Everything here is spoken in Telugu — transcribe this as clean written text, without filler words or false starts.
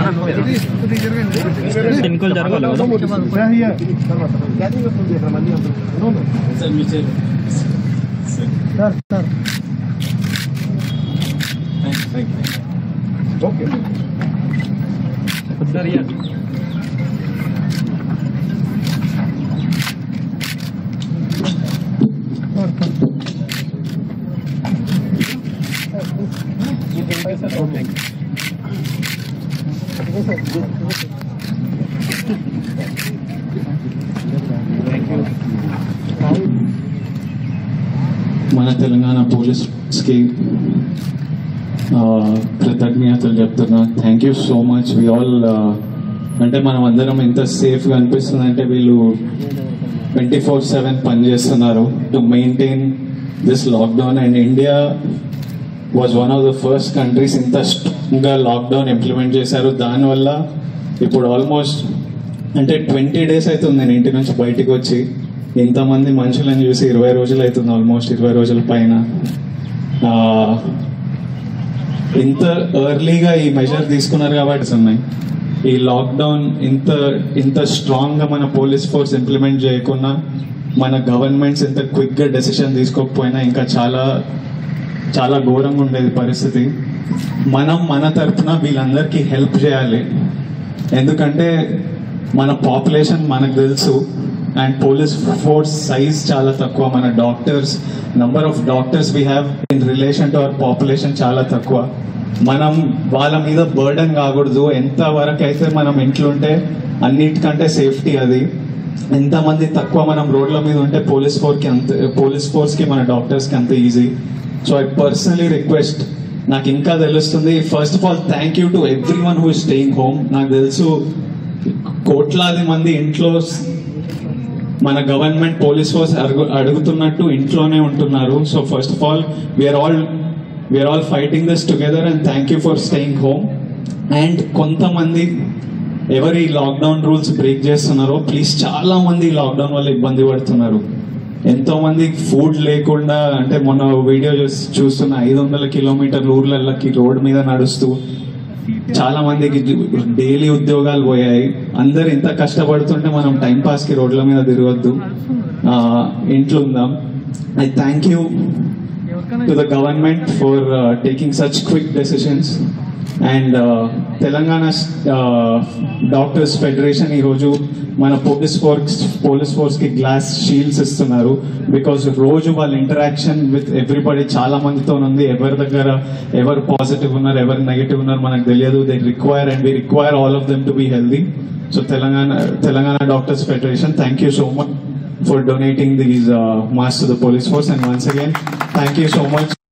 इनको जरगाలి ఓకే सर ये మన తెలంగాణ పోలీస్కి కృతజ్ఞతలు చెప్తున్నా. Thank you so much. We all అంటే మనం అందరం ఎంత సేఫ్గా అనిపిస్తుంది అంటే వీళ్ళు 24/7 పనిచేస్తున్నారు to maintain this lockdown. And India was one of the first countries ఇంత స్ట్రాంగ్గా లాక్డౌన్ ఇంప్లిమెంట్ చేశారు. దానివల్ల ఇప్పుడు ఆల్మోస్ట్ అంటే 20 days అవుతుంది నేను ఇంటి నుంచి బయటికి వచ్చి. ఇంతమంది మనుషులను చూసి 20 రోజులు అవుతుంది, ఆల్మోస్ట్ 20 రోజుల పైన. ఇంత ఎర్లీగా ఈ మెజర్ తీసుకున్నారు కాబట్టి ఉన్నాయి. ఈ లాక్డౌన్ ఇంత స్ట్రాంగ్గా మన పోలీస్ ఫోర్స్ ఇంప్లిమెంట్ చేయకుండా, మన గవర్నమెంట్స్ ఇంత క్విక్గా డెసిషన్ తీసుకోకపోయినా ఇంకా చాలా చాలా ఘోరంగా ఉండేది పరిస్థితి. మనం మన తరఫున వీళ్ళందరికీ హెల్ప్ చేయాలి. ఎందుకంటే మన పాపులేషన్ మనకు తెలుసు అండ్ పోలీస్ ఫోర్స్ సైజ్ చాలా తక్కువ. మన doctors number of doctors we have in relation to our population చాలా తక్కువ. మనం వాళ్ళ మీద బర్డన్ కాకూడదు. ఎంతవరకు అయితే మనం ఇంట్లో ఉంటే అన్నిటికంటే సేఫ్టీ అది. ఎంతమంది తక్కువ మనం రోడ్ల మీద ఉంటే పోలీస్ ఫోర్స్కి మన డాక్టర్స్కి అంత easy. So I personally request, నాకు ఇంకా తెలుస్తుంది. First of all thank you to everyone who is staying home. నాకు తెలుసు కోట్లాది మంది ఇంట్లో మన గవర్నమెంట్ పోలీస్ ఫోర్స్ అడుగుతున్నట్టు ఇంట్లోనే ఉంటున్నారు. So first of all we are all fighting this together and thank you for staying home. And కొంతమంది ఎవరు ఈ లాక్డౌన్ రూల్స్ బ్రేక్ చేస్తున్నారో ప్లీజ్, చాలా మంది లాక్డౌన్ వల్ల ఇబ్బంది పడుతున్నారు. ఎంతో మంది ఫుడ్ లేకుండా, అంటే మొన్న వీడియో చూస్తున్న 500 కిలోమీటర్ల ఊర్లకి రోడ్ మీద నడుస్తూ చాలా మందికి డైలీ ఉద్యోగాలు పోయాయి. అందరు ఇంత కష్టపడుతుంటే మనం టైం పాస్ కి రోడ్ల మీద తిరగొద్దు, ఇంట్లో ఉందాం. I thank you to the government for taking such quick decisions. And Telangana doctors federation ఈరోజు మన పోలీస్ ఫోర్స్కి గ్లాస్ షీల్డ్స్ ఇస్తున్నారు. బికాస్ రోజు వాళ్ళ ఇంటరాక్షన్ విత్ ఎవ్రీబడి చాలా మందితో ఉంది. ఎవరి దగ్గర ఎవరు పాజిటివ్ ఉన్నారు, ఎవరు నెగిటివ్ ఉన్నారు మనకు తెలియదు. They require and we require all of them to be healthy. So Telangana doctors federation, thank you so much for donating these masks to the police force, and once again thank you so much.